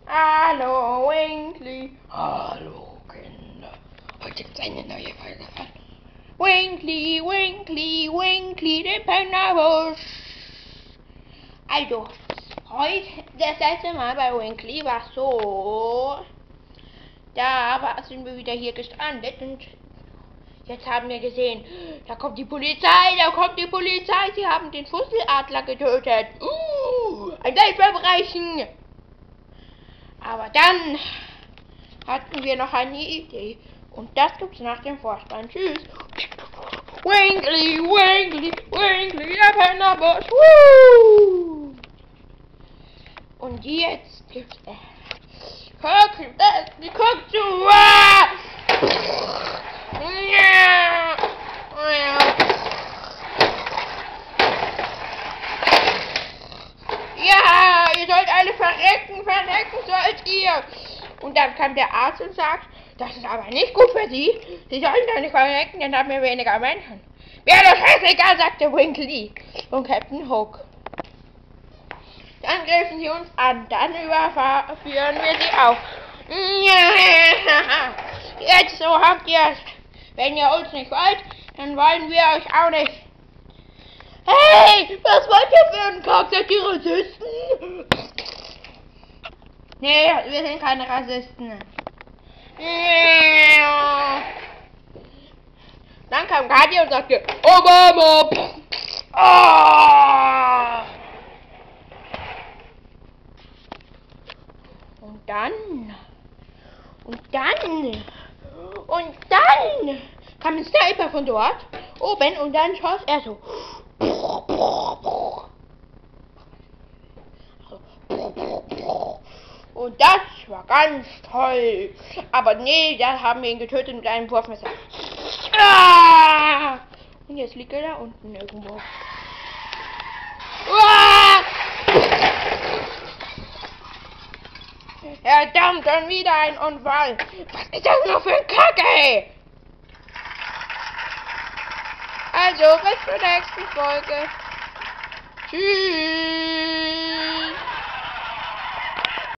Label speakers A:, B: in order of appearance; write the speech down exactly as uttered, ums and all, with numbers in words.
A: Hallo Winkly. Hallo Kinder. Heute gibt es eine neue Folge von Winkly, Winkly, Winkly, der Pennerbusch. Also, heute, das letzte Mal bei Winkly war so, da war, sind wir wieder hier gestrandet und jetzt haben wir gesehen, da kommt die Polizei, da kommt die Polizei, sie haben den Fusseladler getötet. Uh, ein Weltverbrechen. Aber dann hatten wir noch eine Idee und das gibt's nach dem Vorspann. Tschüss. Winkly, Winkly, Winkly, der Pennerbusch. Woo! Und jetzt gibt's äh, guck, die guckt zu. Ja. Ja, ihr sollt alle verrecken, verrecken sollt ihr. Und dann kam der Arzt und sagt, das ist aber nicht gut für sie. Sie sollen doch nicht verrecken, dann haben wir weniger Menschen. Mir doch scheißegal, sagte Winkly und Captain Hook. Dann griffen sie uns an, dann überführen wir sie auch. Jetzt so habt ihr es. Wenn ihr uns nicht wollt, dann wollen wir euch auch nicht. Hey, was wollt ihr für einen Kack? Seid ihr Rassisten? Nee, wir sind keine Rassisten. Dann kam Kati und sagte, Obama! Oh! Und dann, und dann, und dann kam ein Sniper von dort oben und dann schoss er so. Und das war ganz toll. Aber nee, da haben wir ihn getötet mit einem Wurfmesser. Ah! Und jetzt liegt er da unten irgendwo. Ah! Verdammt, schon wieder ein Unfall. Was ist das noch für ein Kacke? Also, bis zur nächsten Folge. Tschüss.